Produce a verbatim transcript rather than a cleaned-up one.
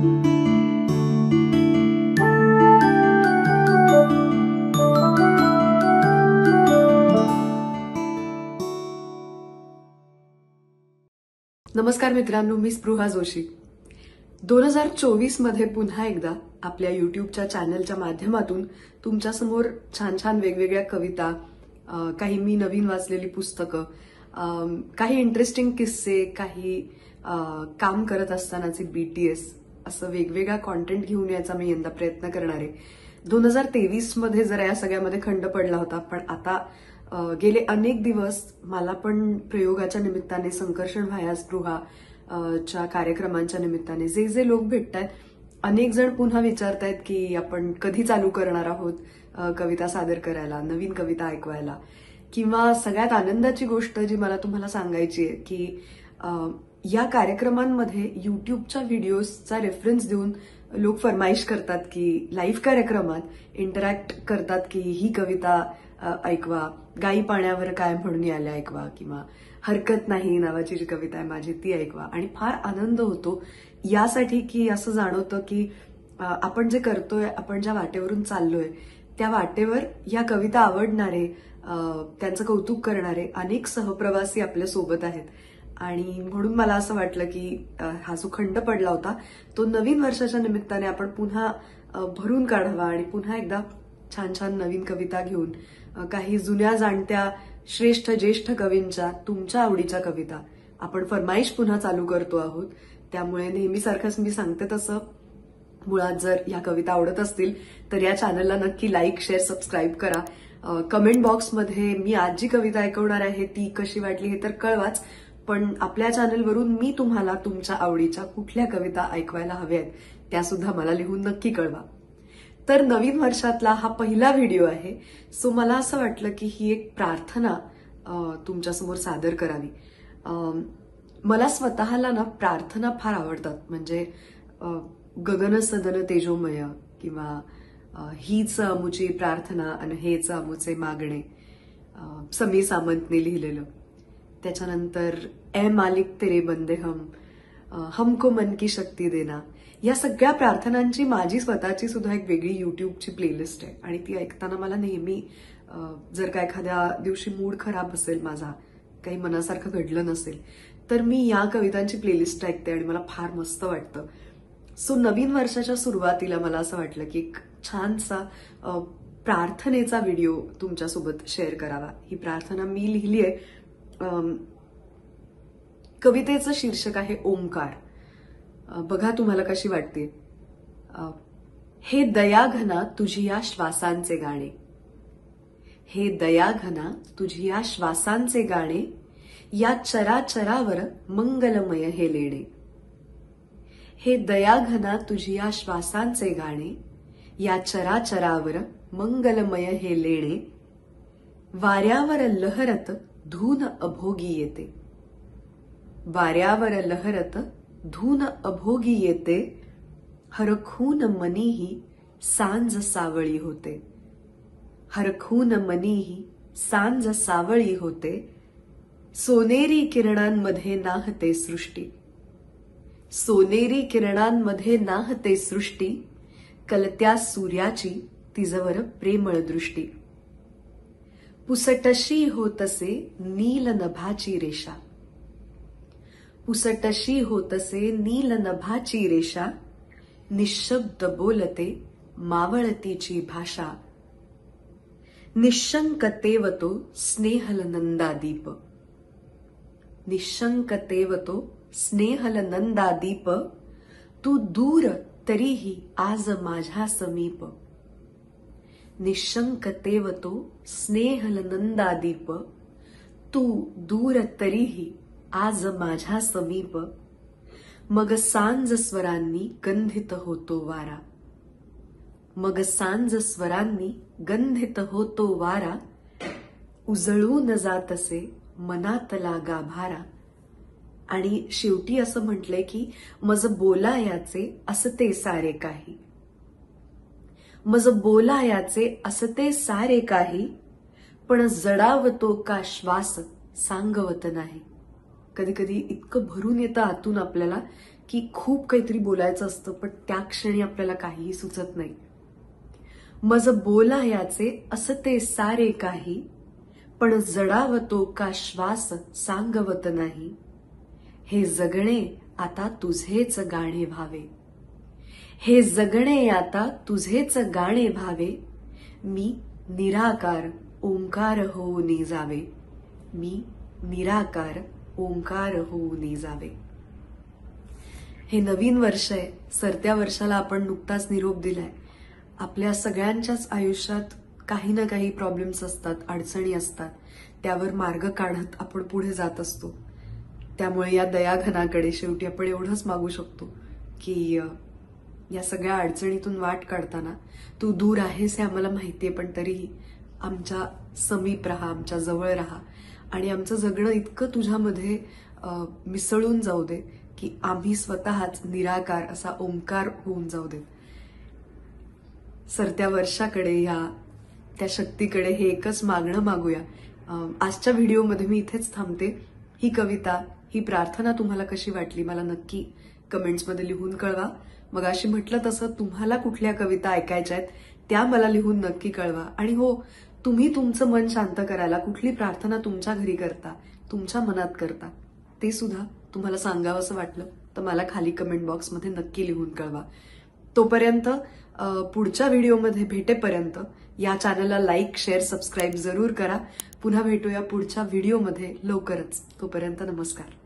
नमस्कार मित्रांनो, मी स्पृहा जोशी. दोन हजार चोवीस मध्ये पुन्हा एकदा आपल्या युट्यूबच्या चॅनलच्या माध्यमातून तुमच्यासमोर छान छान वेगवेगळ्या कविता, काही मी नवीन वाचलेली पुस्तकं, काही इंटरेस्टिंग किस्से, काही काम करत असतानाचे बीटीएस, असं वेगवेगळा कॉन्टेंट घेऊन यायचा मी यंदा प्रयत्न करणार आहे. दोन हजार तेवीस मध्ये जरा या सगळ्यामध्ये खंड पडला होता, पण आता गेले अनेक दिवस मला पण प्रयोगाच्या निमित्ताने, संकर्षण व्हाया स्पृहा च्या कार्यक्रमांच्या निमित्ताने जे जे लोक भेटतायत, अनेक जण पुन्हा विचारतायत की आपण कधी चालू करणार आहोत कविता सादर करायला, नवीन कविता ऐकवायला. किंवा सगळ्यात आनंदाची गोष्ट जी मला तुम्हाला सांगायची आहे की या कार्यक्रमांमध्ये युट्यूबच्या व्हिडिओजचा रेफरन्स देऊन लोक फरमाईश करतात की लाईव्ह कार्यक्रमात इंटरॅक्ट करतात की ही कविता ऐकवा, गाई पाण्यावर काय म्हणून आल्या ऐकवा, किंवा हरकत नाही नावाची जी कविता आहे माझी ती ऐकवा. आणि फार आनंद होतो यासाठी की असं जाणवतं की आपण जे करतोय, आपण ज्या वाटेवरून चाललोय त्या वाटेवर या कविता आवडणारे, त्यांचं कौतुक करणारे अनेक सहप्रवासी आपल्या सोबत आहेत. आणि म्हणून मला असं वाटलं की हा जो खंड पडला होता तो नवीन वर्षाच्या निमित्ताने आपण पुन्हा भरून काढावा आणि पुन्हा एकदा छान छान नवीन कविता घेऊन, काही जुन्या जाणत्या श्रेष्ठ ज्येष्ठ कवींच्या तुमच्या आवडीच्या कविता आपण फरमाईश पुन्हा चालू करतो आहोत. त्यामुळे नेहमीसारखंच मी सांगते तसं, मुळात जर या कविता आवडत असतील तर या चॅनलला नक्की लाईक, शेअर, सबस्क्राईब करा. कमेंट बॉक्समध्ये मी आज जी कविता ऐकवणार आहे ती कशी वाटली हे तर कळवाच, पण आपल्या चॅनलवरून मी तुम्हाला तुमच्या आवडीच्या कुठल्या कविता ऐकवायला हव्यात त्या सुद्धा मला लिहून नक्की कळवा. तर नवीन वर्षातला हा पहिला व्हिडिओ आहे, सो मला असं वाटलं की ही एक प्रार्थना तुमच्यासमोर सादर करावी. मला स्वतःला ना प्रार्थना फार आवडतात, म्हणजे गगन सदन तेजोमय, किंवा हीच अमुची प्रार्थना आणि हेच अमुचे मागणे, समी सामंतने लिहिलेलं. त्याच्यानंतर ए मालिक तेरे बंदे हम, हमको मन की शक्ती देना, या सगळ्या प्रार्थनांची माझी स्वतःची सुद्धा एक वेगळी युट्यूबची प्लेलिस्ट आहे. आणि ती ऐकताना मला नेहमी, जर का एखाद्या दिवशी मूड खराब असेल माझा, काही मनासारखं घडलं नसेल, तर मी या कवितांची प्लेलिस्ट ऐकते आणि मला फार मस्त वाटतं. सो नवीन वर्षाच्या सुरुवातीला मला असं वाटलं की एक छानसा प्रार्थनेचा व्हिडिओ तुमच्यासोबत शेअर करावा. ही प्रार्थना मी लिहिली आहे. कवितेचं शीर्षक आहे ओंकार. बघा तुम्हाला कशी वाटते. हे दयाघना तुझी या श्वासांचे गाणे, हे दयाघना तुझी या श्वासांचे गाणे, या चराचरावर मंगलमय हे लेणे. हे दयाघना तुझी या श्वासांचे गाणे, या चराचरावर मंगलमय हे लेणे. वाऱ्यावर लहरत धून अभोगी येते, वाऱ्यावर लहरत धून अभोगी येते. हरखून मनीही सांज सावळी होते, हरखून मनीही सांज सावळी होते. सोनेरी किरणांमध्ये नाहते सृष्टी, सोनेरी किरणांमध्ये नाहते सृष्टी. कलत्या सूर्याची तिजवर प्रेमळ दृष्टी. पुसटशी होतसे नील नभाची रेषा, पुसटशी होतसे नील नभाची रेषा. निशब्द बोलते मावळतीची भाषा. निशंकतेव तो स्नेहल नंदादीप, निशंकतेव तो स्नेहल नंदादीप. तू दूर तरीही आज माझ्या समीप, निशंकतेव तो स्नेहल नंदादीप. तू दूर तरीही आज माझ्या समीप. मग सांज स्वरांनी गंधित होतो वारा, मग सांज स्वरांनी गंधित होतो वारा. उजळून जातसे मनातला गाभारा. आणि शेवटी असं म्हटलंय की मज बोलायाचे असते सारे काही, मज बोलायाचे असते सारे काही. पण जडावतो का श्वास सांगवत नाही. कधी कधी इतकं भरून येतं आतून आपल्याला की खूप काहीतरी बोलायचं असतं पण त्या क्षणी आपल्याला काहीही सुचत नाही. मज बोला याचे असते सारे काही, पण जडावतो का श्वास सांगवत नाही. हे जगणे आता तुझेच गाणे व्हावे, हे जगणे आता तुझेच गाणे व्हावे. मी निराकार ओंकार होऊन जावे, मी निराकार ओंकार होऊन जावे. हे नवीन वर्ष आहे. सरत्या वर्षाला आपण नुकताच निरोप दिलाय. आपल्या सगळ्यांच्याच आयुष्यात काही ना काही प्रॉब्लेम्स असतात, अडचणी असतात. त्यावर मार्ग काढत आपण पुढे जात असतो. त्यामुळे या दयाघनाकडे शेवटी आपण एवढंच मागू शकतो की या सगळ्या अडचणीतून वाट काढताना तू दूर आहेस हे आम्हाला माहितीये, पण तरीही आमच्या समीप राहा, आमच्या जवळ राहा आणि आमचं जगणं इतकं तुझ्यामध्ये मिसळून जाऊ दे की आम्ही स्वतःच निराकार असा ओंकार होऊन जाऊ दे. सरत्या वर्षाकडे, या त्या शक्तीकडे हे एकच मागणं मागूया. आजच्या व्हिडिओमध्ये मी इथेच थांबते. ही कविता, ही प्रार्थना तुम्हाला कशी वाटली मला नक्की कमेंट्समध्ये लिहून कळवा. मग अशी म्हटलं तसं तुम्हाला कुठल्या कविता ऐकायच्या आहेत त्या मला लिहून नक्की कळवा. आणि हो, तुम्ही तुमचं मन शांत करायला कुठली प्रार्थना तुमच्या घरी करता, तुमच्या मनात करता, ते सुद्धा तुम्हाला सांगावंसं वाटलं तर मला खाली कमेंट बॉक्समध्ये नक्की लिहून कळवा. तोपर्यंत पुढच्या व्हिडिओमध्ये भेटेपर्यंत या चॅनलला लाईक, शेअर, सबस्क्राईब जरूर करा. पुन्हा भेटूया पुढच्या व्हिडिओमध्ये लवकरच. तोपर्यंत नमस्कार.